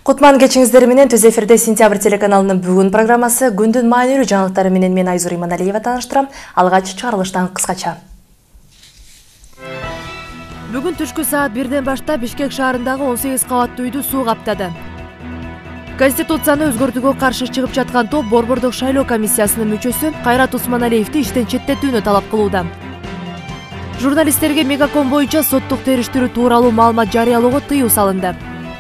Кутман кечиңиздер менен түз эфирде Сентябрь телеканалынын бүгүн программасы күндүн маанилүү жаңылыктары менен мен Айзур Иманалиева тааныштырам. Алгач чыгарылыштан кыскача. Бүгүн түшкү саат 1ден баштап Бишкек шаарындагы 18 кабаттуу үйдү суу каптады. Конституцияны өзгөртүүгө каршы чыгып жаткан топ Борбордук шайлоо комиссиясынын мүчөсү Кайрат Усманалиевди иштен четтетүүнү талап кылууда. Журналисттерге Мегаком боюнча соттук териштирүү тууралуу маалымат жарыялоого тыюу салынды.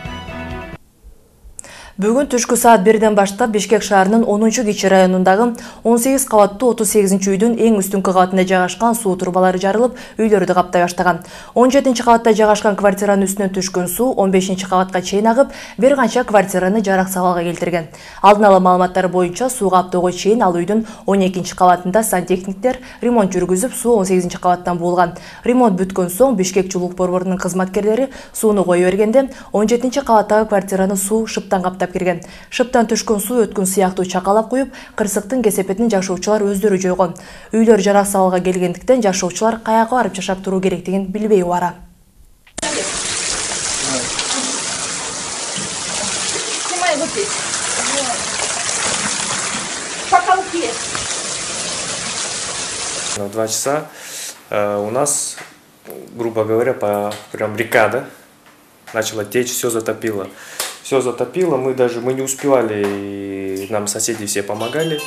Бүгүн түшкү саат 1ден баштап Бишкек шаарынын 10-кичи районундагы 18 кабаттуу 38-үйдүн эң үстүнкү кабатында жайгашкан суу турбалары жарылып, үйлөрдү каптай баштаган. 17 кабатта жайгашкан квартиранын үстүнөн түшкөн суу 15 кабатка чейин агып, бир канча квартираны жарак абалга келтирген. Алдын ала маалыматтар боюнча суу каптоого чейин ал үйдүн 12 кабатында сантехниктер ремонт жүргүзүп, суу 18 кабаттан буулган. Ремонт бүткөн соң Бишкек жылуу борборунун кызматкерлери сууну кое бергенде 17 кабаттагы квартираны суу шыптан каптап кирген. Шыптан түшкөн суу өткөн сыяктуу чакалап коюп, кырсыктын кесепетин жашоочулар өздөрү жойгон. Үйлөр жарак абалга келгендиктен жашоочулар каяка барып жашап туруу керектигин билбей убара. В 2 часа у нас, грубо говоря, прям река, да, начала течь, все затопило. Все затопило, мы не успевали, нам соседи все помогали,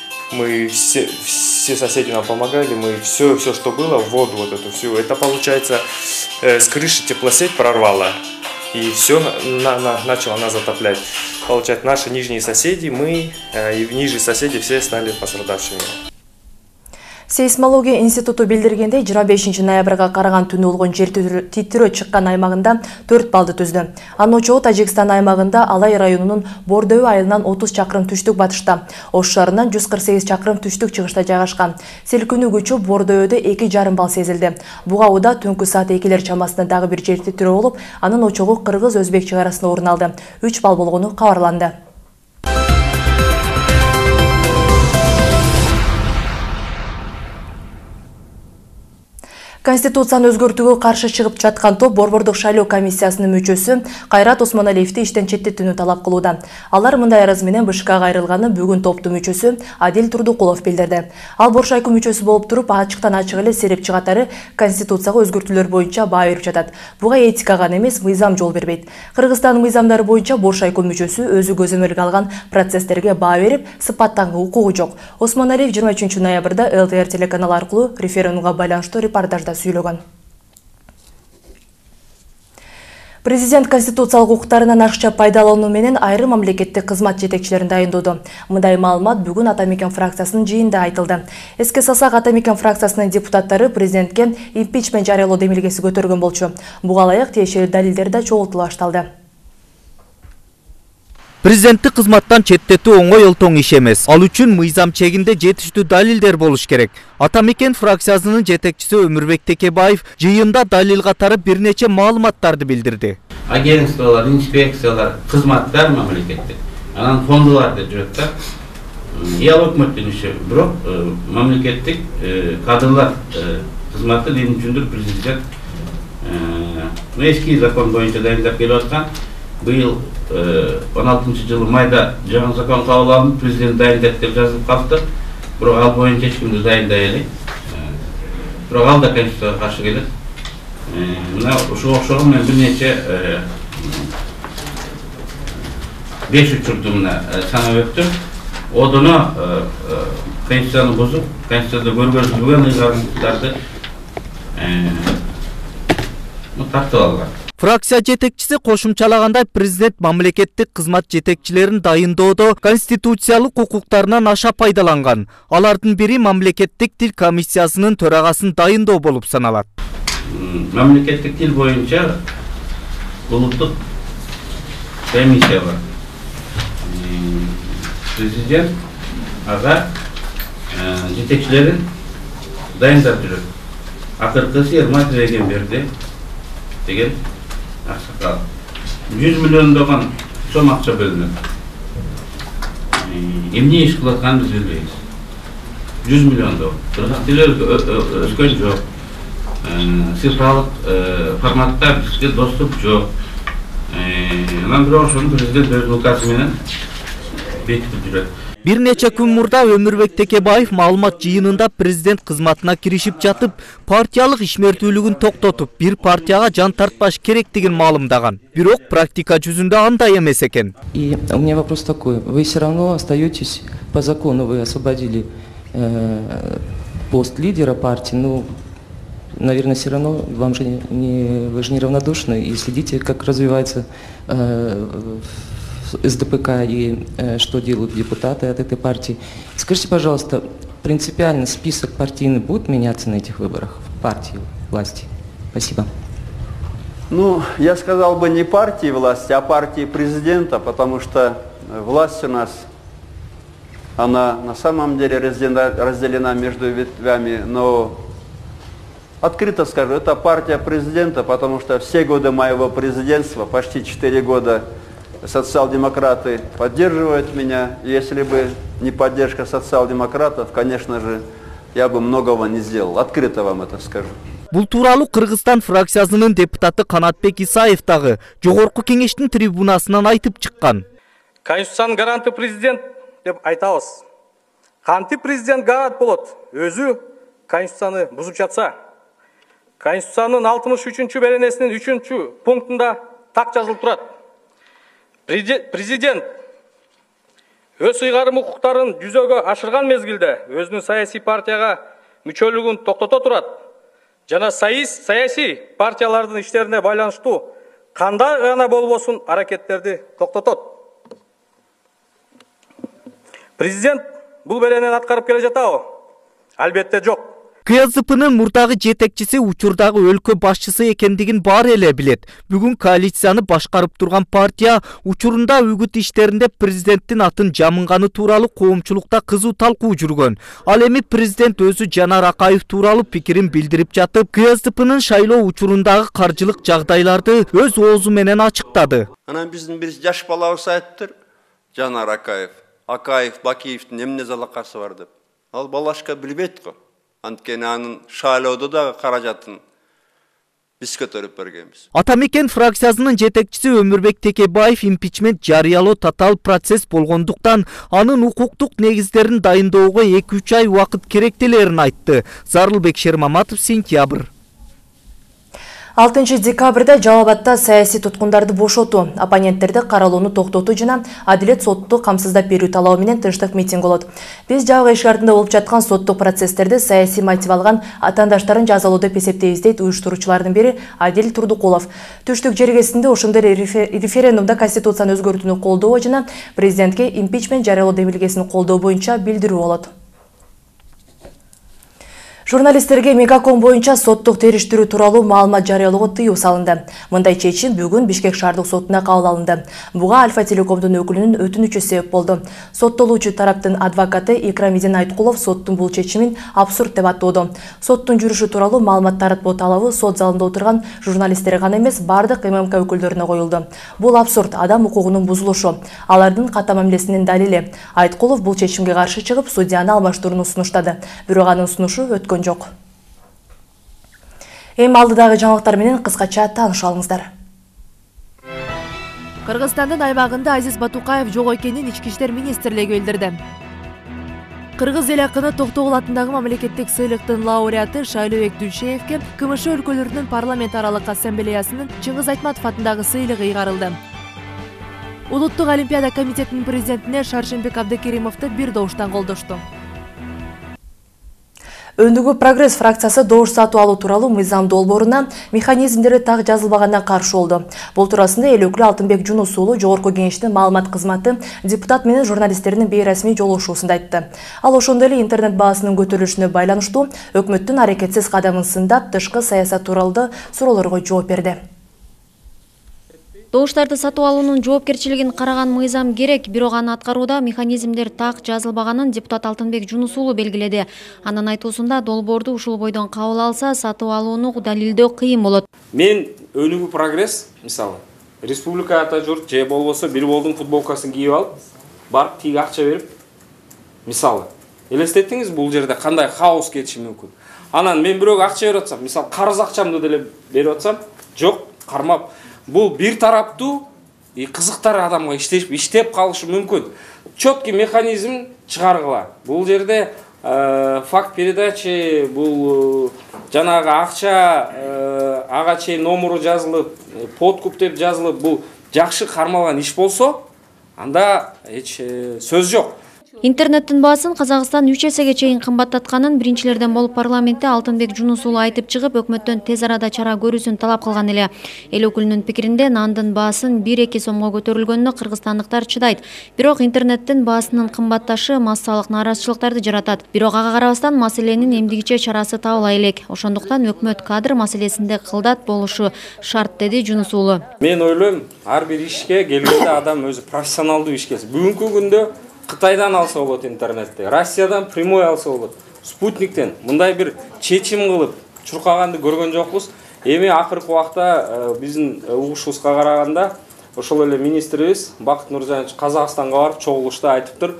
все соседи нам помогали, мы все, что было, воду вот эту всю, это получается с крыши теплосеть прорвало, и все начало нас затоплять. Получается, наши нижние соседи, мы и нижние соседи все стали пострадавшими. Сейсмология институту билдиргендей 25 ноябрга караган түнү болгон жер титирөө чыккан аймагында 4 балды түздү. Анын очогу Тажикстан аймагында Алай районунун Бордөбү айылынан 30 чакырым түштүк батышта, Ош шаарынан 148 чакырым түштүк чыгышта жайгашкан. Селкүнүү күчү Бордөбүдө 2,5 балл сезилди. Бугауда түнкү саат 2 чамасында дагы бир жер титирөө болуп, анын очогу кыргыз-өзбек чек арасында орун алды. 3 балл болгону кабарланды. Конституцияны өзгөртүүгө каршы чыгып жаткан топ Борбордук шайлоо комиссиясынын мүчөсү Кайрат Усманалиевди иштен четтетүүнү талап кылууда. Алар мындай арыз менен БШКга кайрылганы бүгүн топтун мүчөсү Адил Турдукулов билдирди. Ал Боршайком мүчөсү болуп туруп, ачыктан ачык эле серепчи катары Конституцияга өзгөртүүлөр боюнча баа берип жатат. Буга этика гана эмес, мыйзам жол бербейт. Кыргызстандын мыйзамдары боюнча Боршайком мүчөсү өзү көзөмөлгө алган процесстерге баа берип, сыпаттанган укугу жок. Усманалиев 23 ноябрда ЛТР телеканалы аркылуу референдумга байланыштуу репортажда сүйлөгөн. Президент конституциялык укуктарынан акча пайдалануу менен айрым мамлекеттик кызмат жетекчилерин дайындоодо. Мындай маалымат бүгүн Атамекен фракциясынын жыйынында айтылды. Эске салсак, Атамекен фракциясынын депутаттары президентке импичмент жарыялоо демилгеси көтөргөн болчу. Буга ылайык тиешелүү далилдер да чогултула башталды. Президенттик кызматтан четтетүү оңой олтоң иш эмес. Ал үчүн мыйзам чегинде жетиштүү далилдер болуш керек. Атамекен фракциясынын жетекчиси Өмүрбек Текебаев жыйында далил катары бир нече маалыматтарды билдирди. Агентстволор, инспекциялар, кызматтар мамлекеттик. Анан фондулар деп жүрөт да. Ал өкмөттүн иши, бирок мамлекеттик кадрлар кызматы дейин үчүндүр президент эски закон боюнча дайындап келип аткан. Быйыл 16 жылы майда жаңы закон кабыл алынып, президент дайындап деп жазылып калды. Бирок ал боюнча эч кимди дайындай элек. Бирок ал да Конституцияга каршы келет. Мына ушуга окшогон мен бир нече 5 учурду мына санап өттүм. Одоно Конституцияны бузуп, Конституцияда көргөзүлгөн ыйгарымдарды тартып алган. Фракция жетекчиси кошумчалагандай, президент мамлекеттик кызмат жетекчилерин дайындоодо конституциялык укуктарынан аша пайдаланган. Алардын бири мамлекеттик тил комиссиясынын төрагасын дайындоо болуп саналат. Мамлекеттик тил боюнча улуттук комиссия бар. Президент ага жетекчилерин дайындап жүрөт. Акыркысы Ермак Регенберди деген аксакал 100 миллиондогон сом акча бөлүнөт. Эмне иш кылып атканын биз билбейбиз. 100 миллиондогон. Кыргыз тили өскөн жок. Цифралык форматта бизге доступ жок. Анан бирок ошону президент өз указы менен бекитип жүрөт. Бир нече күн мурда Өмүрбек Текебаев маалымат жыйынында президент кызматына киришип жатып, партиялык ишмердүүлүгүн токтотуп, бир партияга жан тартпаш керектигин маалымдаган. Бирок практика жүзүндө андай эмес экен. И у меня вопрос такой: вы все равно остаетесь по закону, вы освободили пост лидера партии, ну, наверное, все равно вам же вы же неравнодушны и следите, как развивается СДПК и что делают депутаты от этой партии. Скажите, пожалуйста, принципиально список партийный будет меняться на этих выборах в партии власти? Спасибо. Ну, я сказал бы не партии власти, а партии президента, потому что власть у нас, она на самом деле разделена между ветвями, но открыто скажу, это партия президента, потому что все годы моего президентства, почти 4 года, социал-демократы поддерживают меня. Если бы не поддержка социал-демократов, конечно же, я бы многого не сделал. Открыто вам это скажу. Бул тууралуу Кыргызстан фракциясынын депутаты Канатбек Исаев дагы жогорку кеңештин трибунасынан айтып чыккан. Конституциянын гаранты президент деп айтабыз. Кантип президент гарант болот? Өзү Конституцияны бузуп жатса. Конституциянын 63-чү беренесинин 3-чү пунктунда так жазылып турат. Президент өз ыйгарым укуктарын жүзөгө ашырган мезгилде өзүнүн саясий партияга мүчөлүгүн токтото турат. Жана саясий партиялардын иштерине байланыштуу кандай гана болбосун аракеттерди токтотот. Президент бул беренени аткарып келе жатабы? Албетте жок. КСДПнын мурдагы жетекчиси учурдагы өлкө башчысы экендигин баары эле билет. Бүгүн коалицияны башкарып турган партия учурунда үгүт иштеринде президенттин атын жамынганы тууралуу коомчулукта кызуу талкуу жүргөн. Ал эми президент өзү Жанар Акаев тууралуу пикирин билдирип жатып, КСДПнын шайлоо учурундагы каржылык жагдайларды өз оозу менен ачыктады. Анан биздин бир жаш балабыз айтыптыр, Жанар Акаев, Бакиевдин эмне залакасы бар деп. Ал балашка билбейт го. Анткени анын шайлоодо дагы каражатын биз көтөрүп бергенбиз. Атамекен фракциясынын жетекчиси Өмүрбек Текебаев импичмент жарыялоо татаал процесс болгондуктан анын укуктук негиздерин дайындоого 2-3 ай убакыт керектелерин айтты. Зарылбек Шермаматов, Сентябрь. 6 декабрда Жалал Абадда саясий туткундарды бошотуу, оппоненттерди каралууну токтотуу жана адилет сотту камсыздап берүү талабы менен тынчтык митинг болот. Биз жабык эшик артында болуп жаткан соттук процесстерди саясий мотив алган атаандаштарын жазалоо деп эсептейбиз дейт уюштуруучулардын бири Адил Турдукулов. Түштүк жергесинде ошондой референдумда конституцияны өзгөртүүнү колдоо жана президентке импичмент жарыялоо демилгесин колдоо боюнча билдирүү болот. Журналисттерге мегаком боюнча соттук териштирүү тууралуу маалымат жарыялоого тыюу салынды. Мындай чечим бүгүн Бишкек шаардык сотуна кабыл алынды. Буга Альфа Телекомдун өкүлүнүн өтүнүчү себеп болду. Соттолуучу тараптын адвокаты Икрамидин Айткулов соттун бул чечимин абсурд деп аттоодо. Соттун жүрүшү тууралуу маалымат таратпоо талабы сот залында отурган журналисттерге гана эмес, бардык ММК өкүлдөрүнө коюлду. Бул абсурд, адам укугунун бузулушу, алардын ката мамилесинин далили. Айткулов бул чечимге каршы чыгып, судьяны алмаштырууну сунуштады. Бирок анын сунушу өткөн жок. Эми алдыдагы жаңылыктар менен кыскача тааныша алыңыздар. Кыргызстандын аймагында Азиз Батукаев жок экенин ички иштер министрлиги билдирди. Кыргыз эл акыны Токтогул атындагы мамлекеттик сыйлыктын лауреаты Шайлообек Дүлшеевке КМШ өлкөлөрүнүн парламент аралык ассамблеясынын Чыңгыз Айтматов атындагы сыйлыгы ыйгарылды. Улуттук олимпиада комитетинин президентине Шаршенбек Абдыкеримовду бир добуштан колдошту. Өндүгү прогресс фракциясы добуш сатуу алуу тууралуу мыйзам долбооруна механизмдери так жазылбаганына каршы болду. Бул туурасында эл өкүлү Алтынбек Жунус уулу жогорку кеңештин маалымат кызматы депутат менен журналисттердин бейресмий жолугушуусунда айтты. Ал ошондой эле интернет баасынын көтөрүлүшүнө байланыштуу өкмөттүн аракетсиз кадамын сындап, тышкы саясат тууралуу суроолорго жооп берди. Добуштарды сатуу алуунун жоопкерчилигин караган мыйзам керек, бирок аны аткарууда механизмдер так жазылбаганын депутат Алтынбек Жунус уулу белгиледи. Анын айтуусунда долбоорду ушул бойдон кабыл алса, сатуу алууну далилдөө кыйын болот. Мен өнүгүү прогресс, мисалы, республика ата журт же болбосо бир болдун футболкасын кийип алып, барып тиги акча берип, мисалы, элестеттиңиз бул жерде кандай хаос кетиши мүмкүн. Анан мен бирөөгө акча берип атсам, мисалы, карыз акчамды деле берип атсам, жок, кармап бул бир тараптуу кызыктар адамга иштеп калышы мүмкүн. Четкий механизм чыгаргыла. Бул жерде факт передачи, бул жанагы акча ага чейин номеру жазылып, подкуп деп жазылып, бул жакшы кармалган иш болсо, анда эч сөз жок. Интернеттин баасын Казакстан 3 эсеге чейин кымбаттатканын биринчилерден болуп парламентте Алтынбек Жунусулу айтып чыгып, өкмөттөн тез арада чара көрүүсүн талап кылган эле. Эл өкүлүнүн пикиринде нандын баасын 1-2 сомго көтөрүлгөнүнө кыргызстандыктар чыдайт. Бирок интернеттин баасынын кымбатташы массалык нааразычылыктарды жаратат. Бирок ага карабастан маселенин эмдигиче чарасы табыла элек. Ошондуктан өкмөт кадр маселесинде кылдат болушу шарт, деди Жунусулу. Мен ойлойм, ар бир ишке келгенде адам өзү профессионалдуу иш келсе. Бүгүнкү күндө Кытайдан алса болот интернетти, Россиядан прямой алса болот, спутниктен мындай бир чечим кылып чуркаганды көргөн жокпуз. Эми акыркы убакта биздин угушубузга караганда ошол эле министрибиз Бакыт Нуржанович Казакстанга барып чогулушта айтыптыр.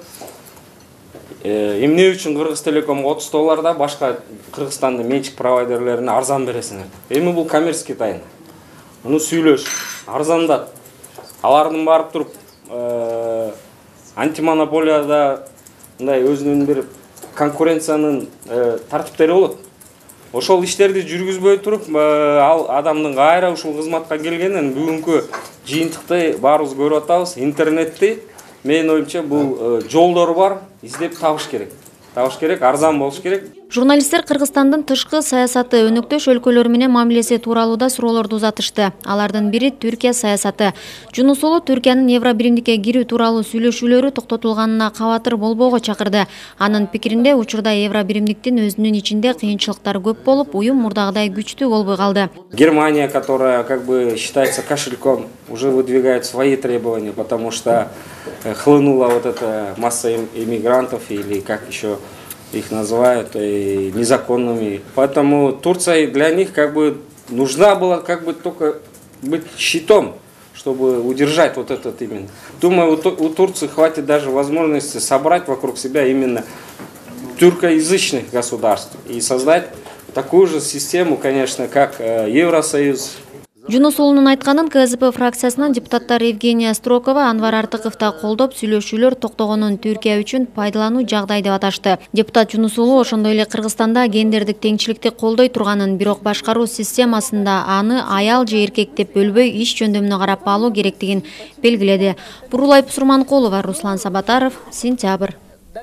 Эмне үчүн Кыргыз Телекомго $30, башка Кыргызстандын менчик провайдерлерине арзан бересиңер. Эми бул коммерческий тайна. Муну сүйлөш, арзандат. Алардын барып туруп антимонополияда мындай өзүнүн бир конкуренциянын тартиптери болот. Ошол иштерди жүргүзбөй туруп, ал адамдын кайра ушул кызматка келгенин бүгүнкү жыйынтыкты баарыбыз көрүп атабыз. Интернетти менин оюмча бул жолдору бар, издеп табыш керек. Табыш керек, арзан болуш керек. Журналисттер Кыргызстандын тышкы саясаты, өнөктөш өлкөлөр менен мамилеси тууралуу да суроолорду узатышты. Алардын бири Түркия саясаты. Жунусулу Түркиянын Евробиримдикке кирүү тууралуу сүйлөшүүлөрү токтотулганына кабатыр болбоого чакырды. Анын пикиринде учурда Евробиримдиктин өзүнүн ичинде кыйынчылыктар көп болуп, уюм мурдагыдай күчтүү болбой калды. Германия, которая как бы считается кошельком, уже выдвигает свои требования, потому что хлынула вот эта масса иммигрантов или как еще их называют незаконными. Поэтому Турция для них как бы нужна была как бы только быть щитом, чтобы удержать вот этот именно. Думаю, у Турции хватит даже возможности собрать вокруг себя именно тюркоязычных государств и создать такую же систему, конечно, как Евросоюз. Жунусулунун айтканын КСДП фракциясынын депутаттары Евгения Строкова, Анвар Артыков да колдоп, сүйлөшүүлөр токтогонун Түркия үчүн пайдалануу жагдай деп аташты. Депутат Жунусулу ошондой эле Кыргызстанда гендердик теңчиликти колдой турганын, бирок башкаруу системасында аны аял же эркек деп бөлбөй иш жөндөмүнө карап алуу керектигин белгиледи. Бурулай Пусурманкулова, Руслан Сабатаров, Сентябрь.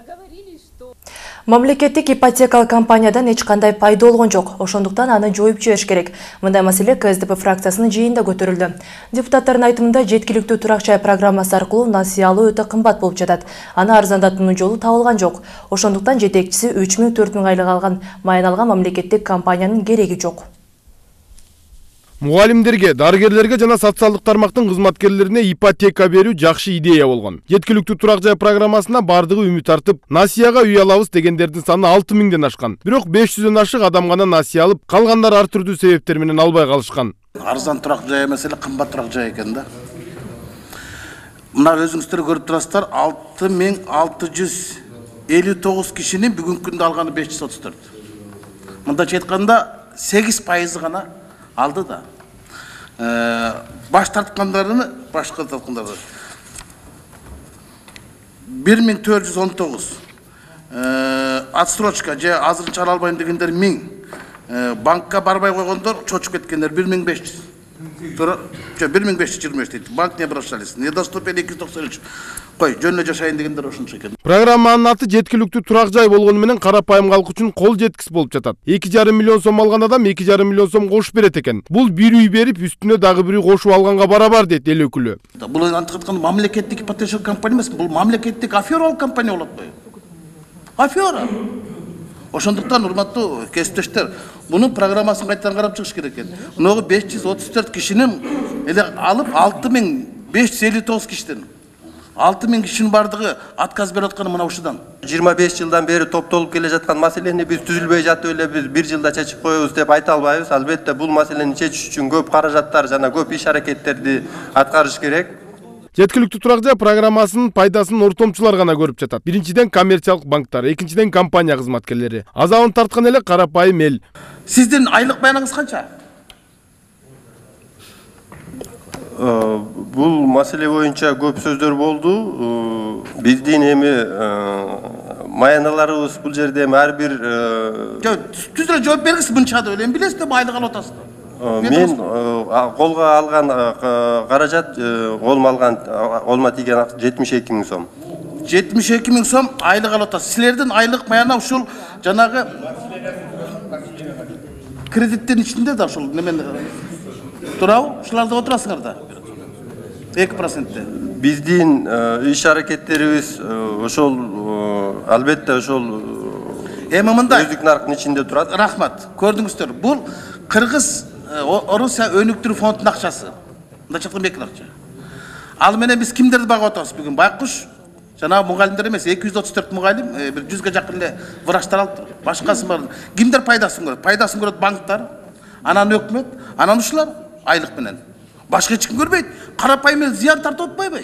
Мамлекеттик ипотекалык компаниядан эч кандай пайда болгон жок. Ошондуктан аны жоюп жибериш керек. Мындай маселе КСДП фракциясынын жыйынында көтөрүлдү. Депутаттардын айтымында жеткиликтүү турак жай программасы аркылуу насыя алуу өтө кымбат болуп жатат. Аны арзандатуунун жолу табылган жок. Ошондуктан жетекчиси 3.000–4.000 айлык алган майын алган мамлекеттик компаниянын кереги жок. Мугалимдерге, дарыгерлерге жана социалдык тармактын кызматкерлерине ипотека берүү жакшы идея болгон. Жеткиликтүү турак жай программасына бардыгы үмүт артып, насыяга үй алабыз дегендердин саны 6000ден ашкан. Бирок 500дөн ашык адам гана насыя алып, калгандар ар түрдүү себептер менен албай калышкан. Арзан турак жай эмес эле, кымбат турак жай экен да. Мына өзүңүздөр көрүп турасыздар, 6659 кишинин бүгүнкү күндө алганы 534. Мындайча айтканда 8% гана алды да. Баш тарткандарыны, башка тарткандарды 1419. Отсрочка же азырынча ала албайм дегендер 1000. Банкка барбай койгондор, чочуп кеткендер 1500. 1525 дейт. Банк не обращались. Недоступен 293. Кой, жөнүнө жашайын дегендер ошончо экен. Программанын аты жеткиликтүү турак жай болгону менен карапайым калк үчүн кол жеткис болуп жатат. 2,5 миллион сом алган адам 2,5 миллион сом кошуп берет экен. Бул бир үй берип, үстүнө дагы бир үй кошуп алганга барабар дейт эл өкүлү. Бул анткан мамлекеттик ипотечалык компания эмес, бул мамлекеттик афералык компания болот кой. Афера. Ошондуктан урматтуу кесиптештер, мунун программасын кайтадан карап чыгыш керек экен. Муногу 534 кишинин эле алып 6559 кишиден 6000 кишинин бардыгы отказ берип атканы мына ушудан. 25 жылдан бери топтолуп келе жаткан маселени биз түзүлбөй жатып эле биз бир жылда чечип коебуз деп айта албайбыз. Албетте бул маселени чечиш үчүн көп каражаттар жана көп иш аракеттерди аткарыш керек. Жеткиликтүү турак жай программасынын пайдасын ортомчулар гана көрүп жатат. Биринчиден коммерциялык банктар, экинчиден компания кызматкерлери. Азабын тарткан эле карапайым эл. Сиздин айлык баяныңыз канча? Бул маселе боюнча көп сөздөр болду. Биздин эми маяналарыбыз бул жерде ар бир түзүлө жооп бергиле, мынча деп элем билесиз да, айлык алып атасыз. Мен колго алган каражат, колума тийген 72 000 сом. 72 000 сом айлык алып атасыз. Силердин айлык маяна ушул жанагы кредиттин ичинде да ушул немен турабы? Ушуларда отурасыңар да. 2%. Биздин иш аракеттерибиз ошол албетте ошол эми мындай өздүк нарктын ичинде турат. Рахмат. Көрдүңүздөр. Бул Кыргыз Орусия өнүктүрүү фондунун акчасы. Мындайча айтканда бекиларчы. Ал менен биз кимдерди багып атабыз бүгүн? Байкуш жана мугалимдер эмес, 234 мугалим, бир 100га жакын эле врачтар алып, башкасы бар. Кимдер пайдасын көрөт? Пайдасын көрөт банктар, анан өкмөт, анан ушулар айлык менен. Башка эч ким көрбөйт. Карапайым эл зыян тартып атпайбы?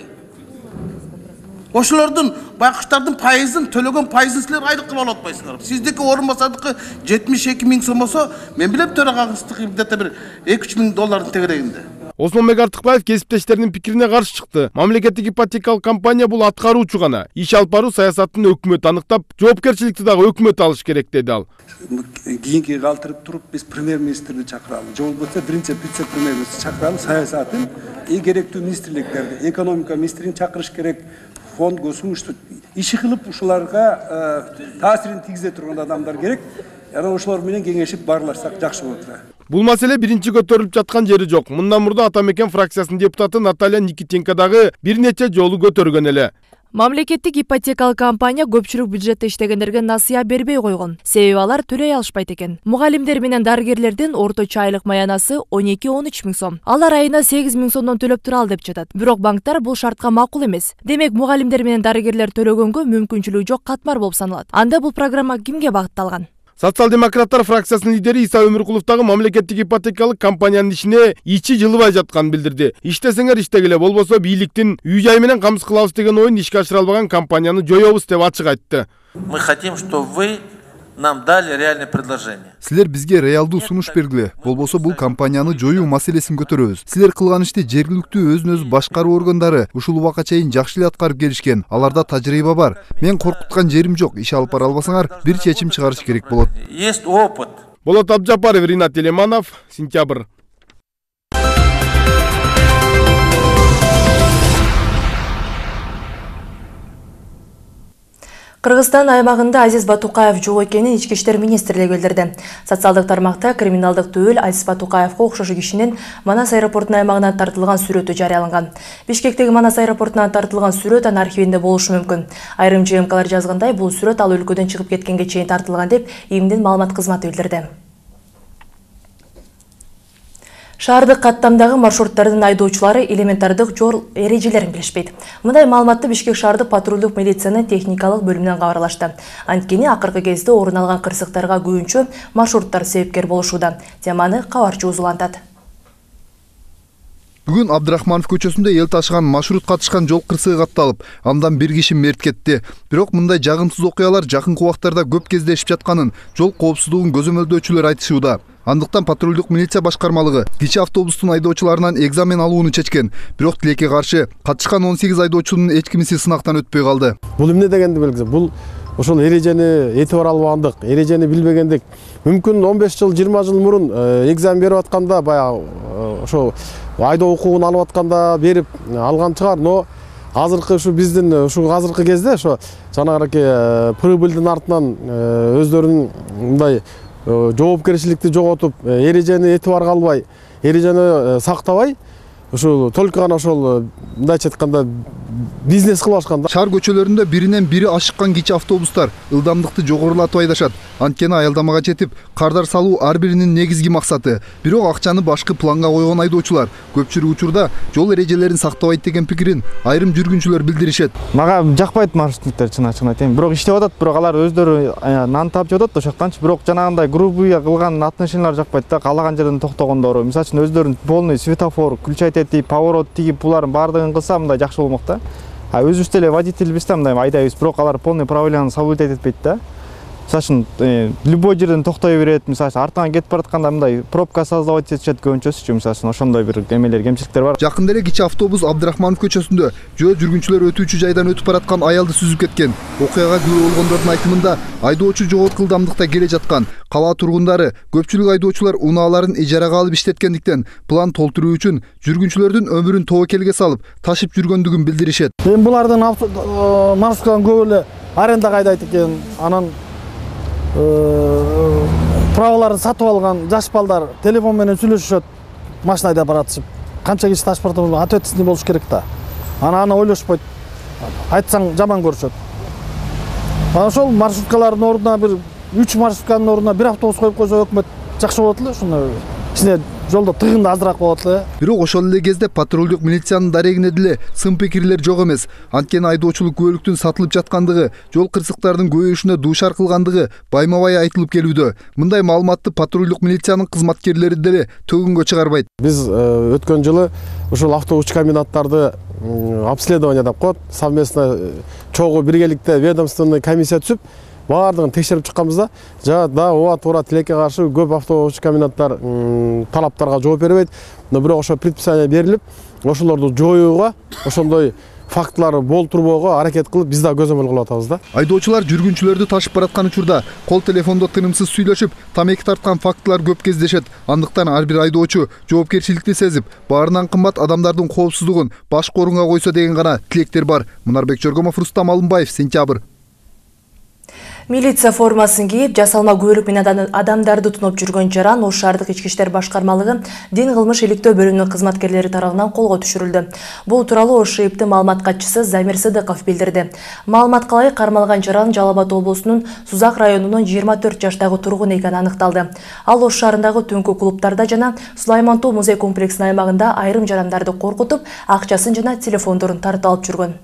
Ошолордун байкуштардын пайызын, төлөгөн пайызын силер айлык кылып алып атпайсыңар. Сиздики орун басардыкы 72 000 сом болсо, мен билем төрагаңыздыкы где-то бир 2-3 000 доллардын тегерегинде. Осмонбек Артыкбаев кесиптештеринин пикирине каршы чыкты. Мамлекеттик ипотекалык компания бул аткаруучу гана. Иш алып баруу саясатын өкмөт аныктап, жоопкерчиликти дагы өкмөт алыш керек деди ал. Кийинки калтырып туруп биз премьер-министрди чакыралы. Же болбосо биринчи вице-премьерди чакыралы, саясатын керектүү министрликтерди, экономика министрин чакырыш керек. Фонд государственный иши кылып ушуларга таасирин тийгизе турган адамдар керек. Анан ошолор менен кеңешип барлашсак жакшы болот. Бул маселе биринчи көтөрүлүп жаткан жери жок. Мындан мурда Атамекен фракциясынын депутаты Наталья Никитенко дагы бир нече жолу көтөргөн эле. Мамлекеттик ипотекалык компания көпчүлүк бюджетте иштегендерге насыя бербей койгон. Себеби алар төлөй алышпайт экен. Мугалимдер менен дарыгерлердин орточо айлык маянасы 12-13 000 сом. Алар айына 8 000 сомдон төлөп туралы деп жатат. Бирок банктар бул шартка макул эмес. Демек мугалимдер менен дарыгерлер төлөгөнгө мүмкүнчүлүгү жок катмар болуп саналат. Анда бул программа кимге багытталган? Социал-демократтар фракциясынын лидери Иса Өмүркулов дагы мамлекеттик ипотекалык компаниянын ишине ичи жылыбай жатканын билдирди. Иштесеңер иштегиле, болбосо бийликтин үй жай менен камсыз кылабыз деген оюн ишке ашыра албаган компанияны жоёбуз деп ачык айтты. Мы хотим, чтобы вы нам дали реальное предложение. Силер бизге реалдуу сунуш бергиле, болбосо бул компанияны жоюу маселесин көтөрөбүз. Силер кылган ишти жергиликтүү өзүн-өзү башкаруу органдары ушул убакка чейин жакшы эле аткарып келишкен. Аларда тажрыйба бар. Мен коркуткан жерим жок. Иш алып бара албасаңар, бир чечим чыгарыш керек болот. Есть опыт. Болот Абжапаров, Ринат Телеманов, Сентябрь. Кыргызстан аймагында Азиз Батукаев жок экенин Ички иштер министрлиги билдирди. Социалдык тармакта криминалдык түбөл Азиз Батукаевга окшош кишинин Манас аэропортунун аймагынан тартылган сүрөтү жарыяланган. Бишкектеги Манас аэропортунан тартылган сүрөт анын архивинде болушу мүмкүн. Айрым ЖМКлар жазгандай, бул сүрөт ал өлкөдөн чыгып кеткенге чейин тартылган деп ИИМдин маалымат кызматы билдирди. Шаардык каттамдагы маршруттардын айдоочулары элементардык жол эрежелерин билишпейт. Мындай маалыматты Бишкек шаардык патрулдук милициянын техникалык бөлүмүнөн кабарлашты. Анткени акыркы кезде орун алган кырсыктарга көбүнчө маршруттар себепкер болушууда. Теманы кабарчы узулантат. Бүгүн Абдрахманов көчөсүндө эл ташыган маршрут катышкан жол кырсыгы катталып, андан бир киши мерт кетти. Бирок мындай жагымсыз окуялар жакынкы убактарда көп кездешип жатканын жол коопсуздугун көзөмөлдөөчүлөр айтышууда. Андыктан патрулдук милиция башкармалыгы кичи автобустун айдоочуларынан экзамен алууну чечкен. Бирок тилекке каршы катышкан 18 айдоочунун эч кимиси сынактан өтпөй калды. Бул эмне дегенди белгиси? Бул ошол эрежени этибар албагандык, эрежени билбегендик. Мүмкүн 15 жыл, 20 жыл мурун экзамен берип атканда, баягы ошо айдоо укугун алып атканда берип алган чыгар, но азыркы ушу биздин ушу азыркы кезде ошо жанагы прибыльдин артынан өздөрүнүн мындай жоопкерчиликти жоготуп, эрежени этибарга албай, эрежени сактабай, ошол только гана ошол мындайча айтканда бизнес кылып ашкан. Шаар көчөлөрүндө биринен бири ашыккан кичи автобустар ылдамдыкты жогорулатып айдашат. Анткени аялдамага жетип, кардар салуу ар биринин негизги максаты. Бирок акчаны башкы планга койгон айдоочулар көпчүлүк учурда жол эрежелерин сактабайт деген пикирин айрым жүргүнчүлөр билдиришет. Мага жакпайт маршруттар, чын айтайын. Бирок иштеп атат, бирок алар өздөрү нан таап жеп атат ошоктанчы. Бирок жанагындай грубый кылган отношениялар жакпайт да, каалаган жерден токтогондору. Мисалы үчүн өздөрүн полный светофор, включать этип, поворот тигип, булардын баардыгын кылса мындай жакшы болмок да. Өзүбүз деле водитель биз да мындай айдайбыз, бирок алар полный правиланы соблюдать этпейт да. Мисалы үчүн любой жерден токтой берет, мисалы үчүн артынан кетип баратканда мындай пробка создавать этишет көбүнчөсүчү, мисалы үчүн ошондой бир эмелер, кемчиликтер бар. Жакында эле кичи автобус Абдрахманов көчөсүндө жөө жүргүнчүлөр өтүүчү жайдан өтүп бараткан аялды сүзүп кеткен. Окуяга күбө болгондордун айтымында айдоочу жогорку ылдамдыкта келе жаткан. Кала тургундары көпчүлүк айдоочулар унааларын ижарага алып иштеткендиктен план толтуруу үчүн жүргүнчүлөрдүн өмүрүн тобокелге салып ташып жүргөндүгүн билдиришет. Эми булардын маршрутканын көбү эле арендага айдайт экен. Анан праволарын сатып алган жаш балдар телефон менен сүйлөшүшөт, машина айдап баратышып. Канча киши ташып баратат, ответственный болуш керек да. Аны ойлошпойт. Айтсаң жаман көрүшөт. Анан ошол маршруткалардын ордуна бир 3 маршрутканын ордуна бир автобус коюп койсо өкмөт жакшы болот эле, ошондой. Ичине жолдо тыгын да азыраак болот эле. Бирок ошол эле кезде патрулдук милициянын дарегине деле сын пикирлер жок эмес. Анткени айдоочулук күбөлүктүн сатылып жаткандыгы, жол кырсыктардын көбөйүшүнө дуушар кылгандыгы байма-бай айтылып келүүдө. Мындай маалыматты патрулдук милициянын кызматкерлери деле төгүнгө чыгарбайт. Биз өткөн жылы ушул автоуч комбинаттарды обследование деп коет, совместно чогуу биргеликте ведомственный комиссия түзүп, баардыгын текшерип чыкканбыз да. Да, ооба туура тилекке каршы көп автоуч комбинаттар талаптарга жооп бербейт. Бирок ошо предписание берилип, ошолорду жоюуга, ошондой фактыларды болтурбоого аракет кылып, биз да көзөмөл кылып атабыз да. Айдоочулар жүргүнчүлөрдү ташып бараткан учурда кол телефондо тынымсыз сүйлөшүп, тамеки тарткан фактылар көп кездешет. Андыктан ар бир айдоочу жоопкерчиликти сезип, баарынан кымбат адамдардын коопсуздугун башкы орунга койсо деген гана тилектер бар. Мунарбек Жоргомов, Рустам Алымбаев, Сентябрь. Милиция формасын кийип, жасалма күбөлүк менен адамдарды тунуп жүргөн жаран Ош шаардык ички иштер башкармалыгы дин кылмыш иликтөө бөлүмүнүн кызматкерлери тарабынан колго түшүрүлдү. Бул тууралуу Ош ШИИБтин маалымат катчысы Замир Сыдыков билдирди. Маалыматка ылайык кармалган жаран Жалал Абад облусунун Сузак районунун 24 жаштагы тургун экени аныкталды. Ал Ош шаарындагы түнкү клубтарда жана Сулайман Тоо музей комплексинин аймагында айрым жарандарды коркутуп, акчасын жана телефондорун тартып алып жүргөн.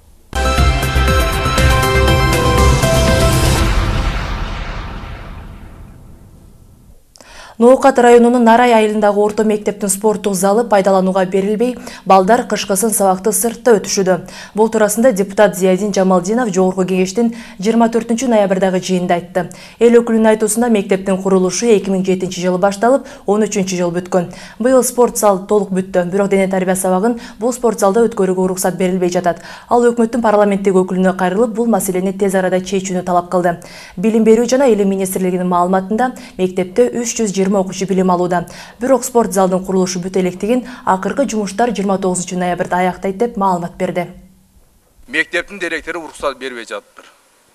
Ноокат районунун Нарай айылындагы орто мектептин спорттук залы пайдаланууга берилбей, балдар кышкысын сабакты сыртта өтүшүүдө. Бул туурасында депутат Зиядин Жамалдинов Жогорку кеңештин 24 ноябрдагы жыйында айтты. Эл өкүлүнүн айтуусунда мектептин курулушу 2007 жылы башталып, 13 жыл бүткөн. Быйыл спорт зал толук бүттү, бирок дене тарбия сабагын бул спорт залда өткөрүүгө уруксат берилбей жатат. Ал өкмөттүн парламенттеги өкүлүнө кайрылып, бул маселени тез арада чечүүнү талап кылды. Билим берүү жана Илим министрлигинин маалыматында мектепте 320 окуучу билим алууда. Бирок спорт залдын курулушу бүтө электигин акыркы жумуштар 29 ноябрда аяктайт деп маалымат берди. Мектептин директору уруксат бербей жатыптыр.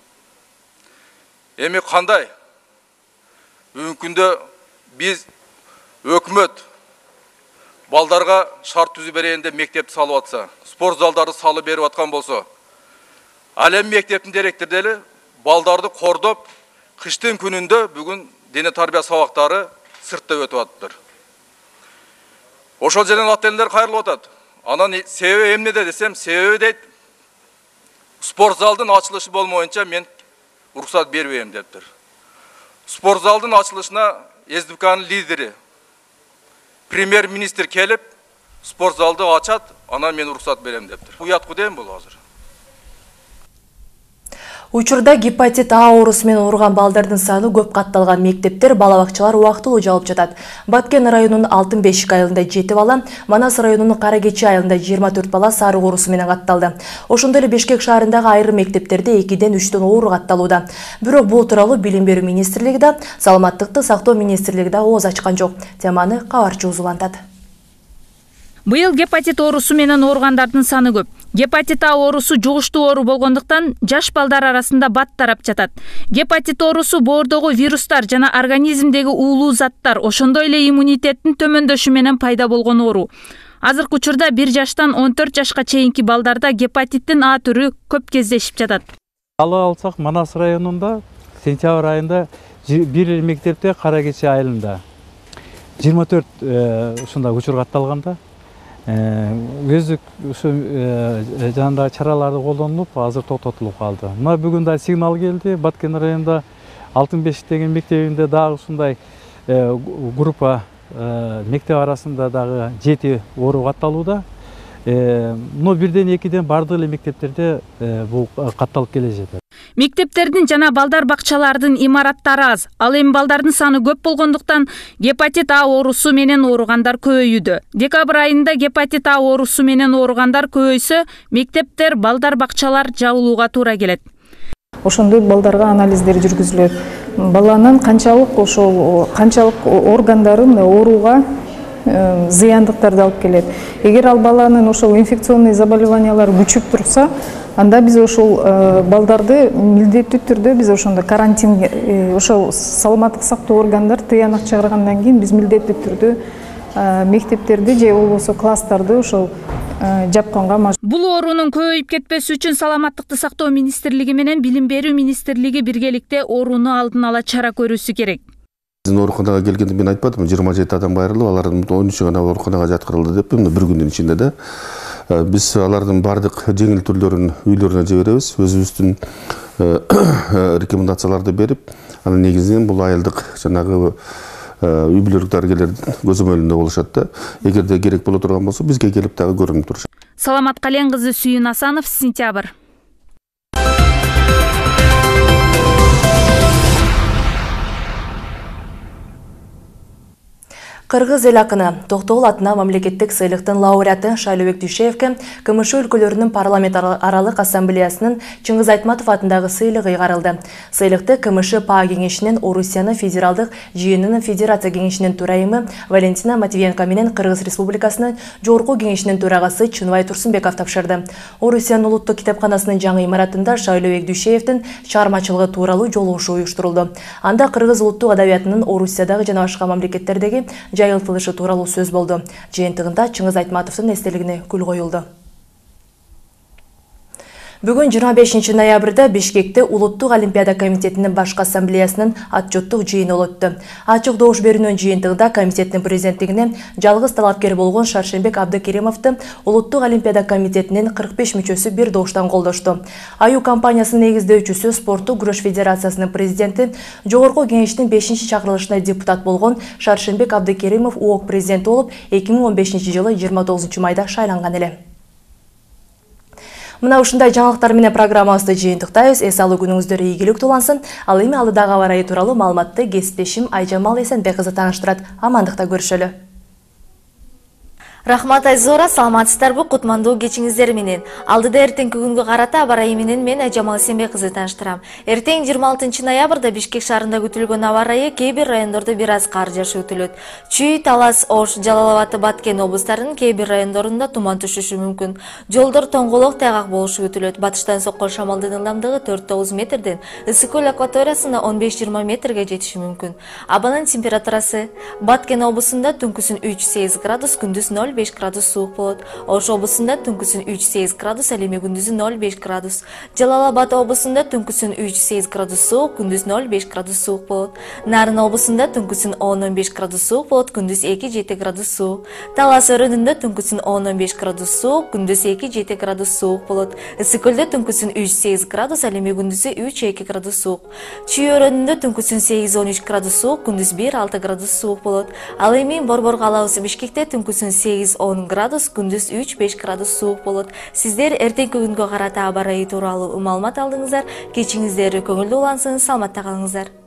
Эми кандай? Бүгүнкү күндө биз өкмөт балдарга шарт түзүп берейин деп мектепти салып атса, спорт залдарды салып берип аткан болсо, ал эми мектептин директору деле балдарды кордоп, кыштын күнүндө бүгүн дене тарбия сабактары сыртта өтүп атыптыр. Ошол жерден ата-энелер кайрылып атат. Анан себеби эмнеде десем, себеби дейт, спорт залдын ачылышы болмоюнча мен уруксат бербейм дептир. Спорт залдын ачылышына СДКнын лидери, премьер-министр келип, спорт залды ачат, анан мен уруксат берем дептир. Уяткуу дейм бул азыр. Учурда гепатит А оорусу менен ооруган балдардын саны көп катталган мектептер, бала-бакчалар убактылуу жабылып жатат. Баткен районунун Алтын Бешик айылында 7 бала, Манас районунун Каракечи айылында 24 бала сарык оорусу менен катталды. Ошондой эле Бишкек шаарындагы айрым мектептерде 2-ден 3төн оору катталууда. Бирок бул тууралуу Билим берүү министрлиги да, Саламаттыкты сактоо министрлиги да ооз ачкан жок. Теманы кабарчыбыз улантат. Быйыл гепатит оорусу менен ооругандардын саны көп. Гепатит А оорусу жугуштуу оору болгондуктан жаш балдар арасында бат тарап жатат. Гепатит оорусу боордогу вирустар жана организмдеги уулуу заттар, ошондой эле иммунитеттин төмөндөшү менен пайда болгон оору. Азыркы учурда 1 жаштан 14 жашка чейинки балдарда гепатиттин А түрү көп кездешип жатат. Алсак Манас районунда сентябрь айында бир мектепте Каракечи айылында 24 ушундай учур катталганда өздүк ушу жанагы чараларды колдонулуп, азыр токтотулуп калды. Мына бүгүн да сигнал келди. Баткен районунда Алтын Бешик деген мектебинде дагы ушундай группа мектеп арасында дагы 7 оору катталууда. Но бирден экиден бардык эле мектептерде бул катталып келе жатат. Мектептердин жана балдар бакчалардын имараттары аз. Ал эми балдардын саны көп болгондуктан гепатит А оорусу менен ооругандар көбөйүүдө. Декабрь айында гепатит А оорусу менен ооругандар көбөйсө, мектептер, балдар бакчалар жабылууга туура келет. Ошондой балдарга анализдер жүргүзүлөт. Баланын канчалык органдарын ооруга зыяндыктарды алып келет. Эгер ал баланын ошол инфекционный заболеваниялары күчүп турса, анда биз ошол балдарды милдеттүү түрдө биз ошондо карантин, ошол саламаттык сактоо органдар тыянак чыгаргандан кийин биз милдеттүү түрдө мектептерди же болбосо класстарды ошол жапканга мажбур. Бул оорунун көбөйүп кетпеси үчүн Саламаттыкты сактоо министрлиги менен Билим берүү министрлиги биргеликте ооруну алдын ала чара көрүүсү керек. Биздин ооруканага келгенде мен айтпадым, 27 адам айрылып, алардын 13-ü гана ооруканага жаткырылды деп, бир күндүн ичинде да. Биз алардын бардык жеңил түрлөрүн үйлөрүнө жиберебиз, өзүбүздүн рекомендацияларды берип, анын негизинен бул айылдык жанагы үй бүлөлүк дарыгерлердин көзөмөлүндө болушат да. Эгерде керек боло турган болсо, бизге келип дагы көрүнүп турушат. Саламат Кален кызы, Сүйүн Асанов, Сентябрь. Кыргыз эл акыны Токтогул атына мамлекеттик сыйлыктын лауреаты Шайлообек Дүйшеевке КМШ өлкөлөрүнүн парламент аралык ассамблеясынын Чыңгыз Айтматов атындагы сыйлыгы ыйгарылды. Сыйлыкты КМШ ПА кеңешинин Орусиянын федералдык жыйынынын федерация кеңешинин төрайымы Валентина Матвиенко менен Кыргыз Республикасынын жогорку кеңешинин төрагасы Чынбай Турсунбеков тапшырды. Орусиянын улуттук китепканасынын жаңы имаратында Шайлообек Дүйшеевдин чыгармачылыгы тууралуу жолугушуу уюштурулду. Анда кыргыз улуттук адабиятынын Орусиядагы жана башка мамлекеттердеги жайылтылышы тууралуу сөз болду. Жыйынтыгында Чыңгыз Айтматовдун эстелигине гүл коюлду. Бүгүн 25 ноябрда Бишкекте Улуттук Олимпиада комитетинин башкы ассамблеясынын отчеттук жыйыны өттү. Ачык добуш берүүнүн жыйынтыгында комитеттин президенттигине жалгыз талапкер болгон Шаршенбек Абдыкеримовду Улуттук Олимпиада комитетинин 45 мүчөсү бир добуштан колдошту. Аю компаниясынын негиздөөчүсү спорттук күрөш федерациясынын президенти, жогорку кеңештин 5-чакырылышына депутат болгон Шаршенбек Абдыкеримов УОК президенти болуп 2015-жылы 29 майда шайланган эле. Мына ушундай жаңылыктар менен программабызды жыйынтыктайбыз. Эс алуу күнүңүздөр ийгиликтүү улансын. Ал эми алдыдагы аба ырайы тууралуу маалыматты кесиптешим Айжамал Эсенбек кызы тааныштырат. Амандыкта көрүшөлү. Рахмат Айзора, саламатсыздарбы, кутмандуу кечиңиздер менен. Алдыда эртеңки күнгө карата аба ырайы менен мен Айжамал Эсенбек кызы тааныштырам. Эртең 26 ноябрда Бишкек шаарында күтүлгөн аба ырайы кээ бир райондордо бир аз кар жаашы күтүлөт. Чүй, Талас, Ош, Жалал Абад, Баткен облустарынын кээ бир райондорунда туман түшүшү мүмкүн. Жолдор тоңголок тайгак болушу күтүлөт. Батыштан соккон шамалдын ылдамдыгы 4-9 метрден ысык-көл акваториясында 15-20 метрге жетиши мүмкүн. Абанын температурасы Баткен облусунда түнкүсүн 3-8 градус, күндүз 0-5 градус суук болот. Ош облусунда түнкүсүн 3-8 градус, ал эми күндүзү 0-5 градус. Жалал Абад облусунда түнкүсүн 3-8 градус суук, күндүз 0-5 градус суук болот. Нарын облусунда түнкүсүн 10-15 градус суук болот, күндүз 2-7 градус суук. Талас өрөөнүндө түнкүсүн 10-15 градус суук, күндүз 2-7 градус суук болот. Ысык-көлдө түнкүсүн 3-8 градус, ал эми күндүзү 3-2 градус суук. Чүй өрөөнүндө түнкүсүн 8-13 градус суук, күндүз 1-6 градус суук болот. Ал эми Борбор калабыз Бишкекте түнкүсүн 8-10 градус, күндүз 3-5 градус суук болот. Сиздер эртеңки күнгө карата аба ырайы тууралуу маалымат алдыңыздар. Кечиңиздер көңүлдүү улансын, саламатта калыңыздар.